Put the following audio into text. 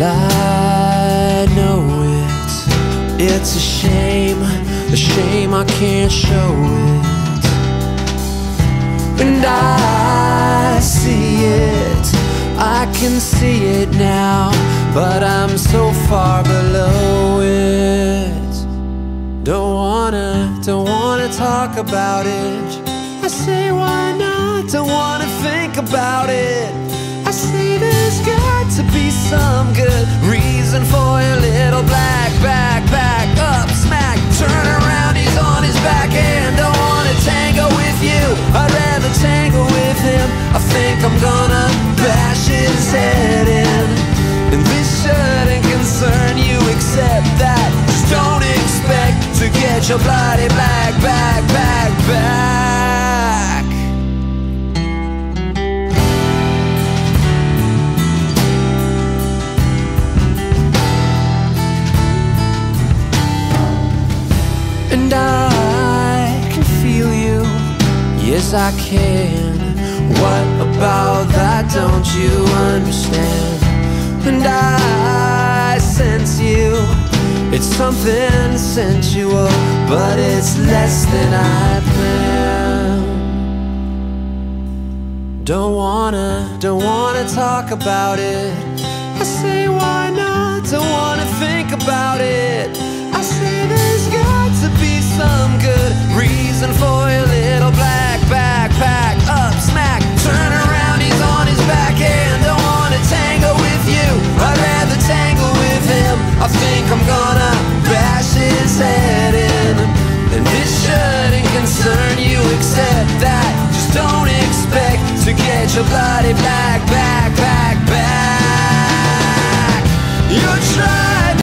I know it's a shame I can't show it. And I see it, I can see it now, but I'm so far below it. Don't wanna talk about it. I say why not, don't wanna think about it. I say there's got to be some good reason for your little black backpack up smack. Turn around, he's on his back and don't wanna tango with you. I'd rather tango with him. I think I'm gonna bash his head in. And this shouldn't concern you except that just don't expect to get your bloody black backpack back. And I can feel you, yes I can. What about that don't you understand? And I sense you, it's something sensual, but it's less than I planned. Don't wanna talk about it. I say why not, don't wanna think about it. I say there's got to be some good reason for your little black backpack up smack. Turn around, he's on his back and don't wanna tango with you. I'd rather tango with him. I think I'm gonna bash his head in. And this shouldn't concern you except that just don't expect to get your bloody black